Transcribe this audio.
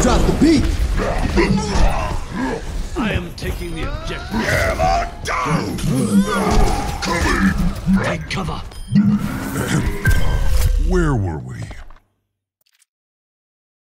drop the beat. I am taking the objective. Hammer down! Take cover. Where were we?